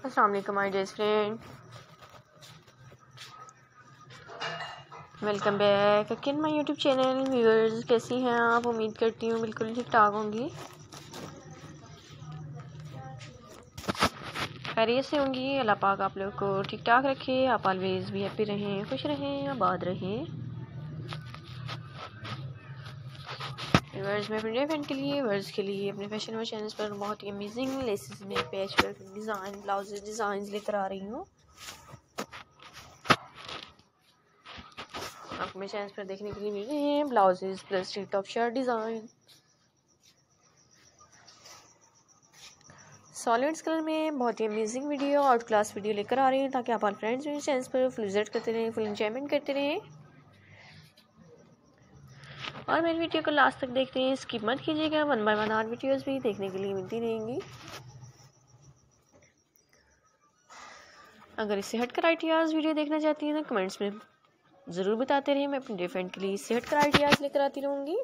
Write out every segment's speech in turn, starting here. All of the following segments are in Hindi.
अस्सलाम वालेकुम my dear friend, welcome back again my YouTube channel. Viewers, कैसी हैं आप? उम्मीद करती हूँ बिल्कुल ठीक ठाक होंगी, खैरियत से होंगी। अल्लाह पाक आप लोग को ठीक ठाक रखे, आप ऑलवेज भी हैप्पी रहें, खुश रहें, आबाद रहें। व्यूअर्स, मैं अपने फ्रेंड के लिए व्यूअर्स के लिए अपने फैशन व चैनल्स पर बहुत ही अमेजिंग लेसेस में patch work design blouse design लेकर आ रही हूँ। आपको मेरे चैनल पर देखने के लिए मिल रहे हैं blouses plus T top shirt design solids colour में बहुत ही amazing video out class video लेकर आ रही हूँ, ताकि आप फ्रेंड्स मेरे चैनल पर फुल विजिट करते रहें, फुल एंजॉयमेंट करते रहें और मेरी वीडियो को लास्ट तक देखते हैं, स्किप मत कीजिएगा। 1 बाय 1 और वीडियोस भी देखने के लिए मिलती रहेंगी। अगर इससे हटकर आइडियाज़ वीडियो देखना चाहती हैं तो कमेंट्स में ज़रूर बताते रहिए, मैं अपने डियर फ्रेंड के लिए इससे हटकर आइडियाज़ लेकर आती रहूँगी।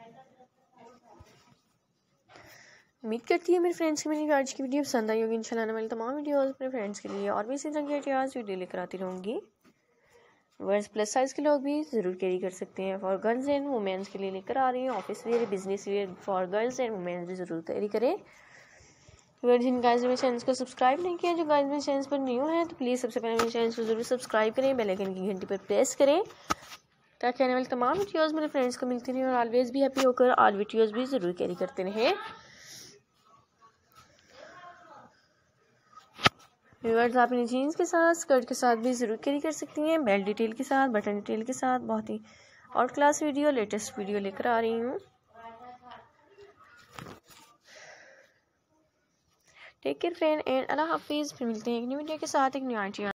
उम्मीद करती है मेरे फ्रेंड्स की मेरी आज की वीडियो पसंद आई होगी। इंशाल्लाह आने वाली तमाम वीडियोस अपने फ्रेंड्स के लिए और भी इसी तरह की आइडियाज़ वीडियो लेकर आती रहूँगी। वर्स प्लस साइज़ के लोग भी ज़रूर कैरी कर सकते हैं। फॉर गर्ल्स एंड वुमेन्स के लिए लेकर आ रही हैं, office wear business wear for girls and womens भी ज़रूर कैरी करें। जिन गाइस मेरे चैनल को सब्सक्राइब नहीं किया, जो गाइस मेरे चैनल पर न्यू है, तो प्लीज़ सबसे पहले मेरे चैनल को ज़रूर सब्सक्राइब करें, बेल आइकन की घंटी पर प्रेस करें, ताकि आने वाली तमाम वीडियोज़ मेरे फ्रेंड्स को मिलती रहें और ऑलवेज भी हैप्पी होकर ऑल वीडियोज़ भी ज़रूर कैरी करते रहें। व्यूअर्स, आप इन्हें जीन्स के साथ स्कर्ट के साथ भी ज़रूर कैरी कर सकती हैं, बेल्ट डिटेल के साथ, बटन डिटेल के साथ। बहुत ही out class video latest video लेकर आ रही हूँ। टेक केयर फ्रेंड एंड अल्लाह हाफिज़। फिर मिलते हैं एक न्यू वीडियो के साथ, एक न्यू आइडिया।